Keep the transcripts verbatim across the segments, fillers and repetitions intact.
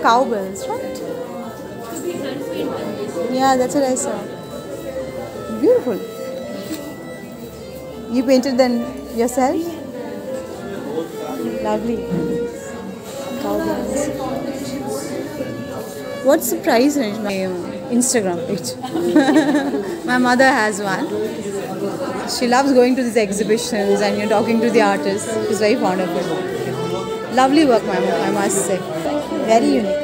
cowbells, right? Yeah, that's what I saw. Beautiful. You painted them yourself? Lovely. Cowbells. What's the price range? My Instagram page. My mother has one. She loves going to these exhibitions and you're talking to the artists. She's very fond of it. Lovely work, ma'am, I must say. Very unique.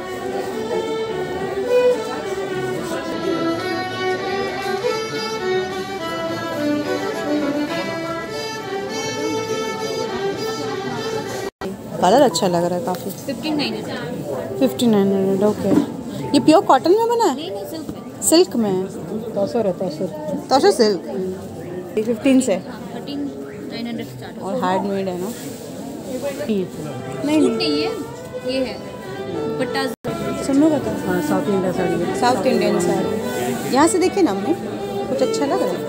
Colour अच्छा लग रहा है काफ़ी। Fifteen nine hundred fifty nine hundred okay. ये pure cotton में बना है? नहीं नहीं सिल्क में। सिल्क में? तोसर है तोसर। तोसर सिल्क फिफ्टीन से थर्टीन नाइन हंड्रेड स्टार्ट। और हैंडमेड है ना? नहीं नहीं ये ये है दुपट्टा। सुनो बता। हाँ साउथ इंडियन साड़ी है। साउथ इंडियन साड़ी यहाँ से देखिए ना हमने कुछ अच्छा लग रहा है।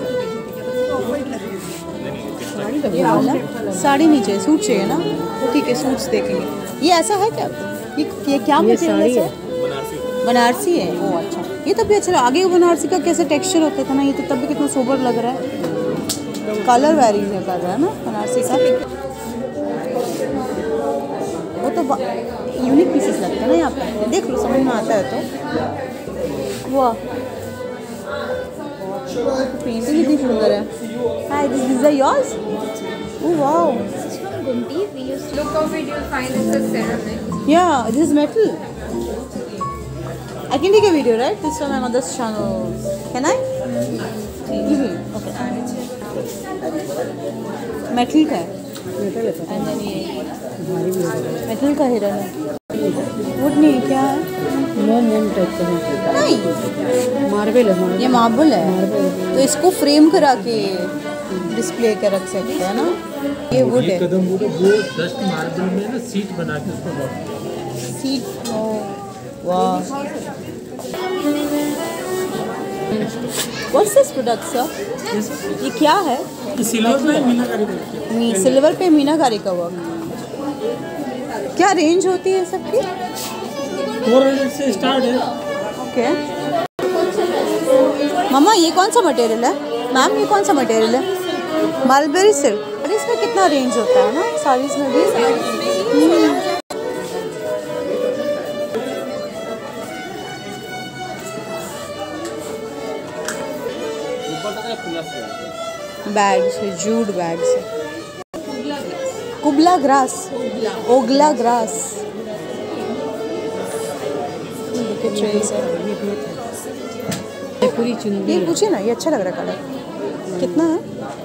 ये वाला साड़ी नहीं चाहिए, सूट चाहिए ना? तो ठीक है, सूट्स देखेंगे। ये ऐसा है क्या? ये, ये क्या मटेरियल है? बनारसी है। ओ अच्छा, ये तब भी अच्छा लगा। आगे बनारसी का कैसे टेक्सचर होता था ना, ये तो तब भी कितना सोबर लग रहा है। कलर वेरी कर रहा है ना बनारसी का। वो तो यूनिक पीसेस लगते हैं ना यहाँ पे। देख लो, समझ में आता है तो। वाह, पेंटिंग कितनी सुंदर है। Hi, this is yours? Oh wow. Gunti, we used to look how we will find this is ceramic. Yeah, this is metal. I can take a video, right? This is on my mother's channel. Can I? Mm-hmm. Okay. Metal का है। And then ये metal का हिरन है। Wood नहीं, क्या है? मोम मोम टाइप का है। नहीं, मार्बल है। मार्बल। ये मार्बल है। मार्बल। तो इसको फ्रेम करा के डिस्प्ले कर रख सकते हैं ना। ये वुड है। कदम वुड है, वो डस्ट मार्बल में ना सीट बना के उसको सीट। ओ वाह। What's this product, sir? ये क्या है? सिल्वर पे मीनाकारी वर्क। मी सिल्वर पे मीनाकारी का वर्क। क्या रेंज होती है सबकी? फोर हंड्रेड से स्टार्ट है। ओके। मामा, ये कौन सा मटेरियल है? मैम, ये कौन सा मटेरियल है? Mulberry silk. अरे इसमें कितना रेंज होता है ना साड़ीज में भी? बैग्स है, जूट बैग्स है। कुबला ग्रास, ओगला ग्रास। ट्रेस है। पूरी चुंदी। ये पूछिए ना, ये अच्छा लग रहा है कलर। कितना है?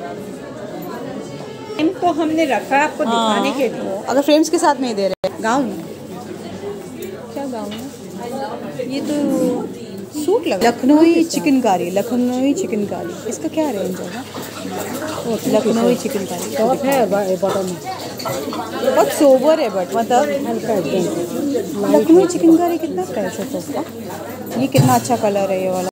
इनको हमने रखा आपको दिखाने के लिए। अगर फ्रेम्स के साथ नहीं दे रहे। गाउन, क्या गाउन है ये? तो सूट लग। लखनवी चिकनकारी, लखनवी चिकनकारी। इसका क्या रेंज होगा? लखनवी चिकनकारी टॉप है बॉटम में। बहुत सोबर है बट मतलब हल्का एकदम। लखनवी चिकनकारी कितना प्राइस है तो उसका? ये कितना अच्छा कलर है ये वाला।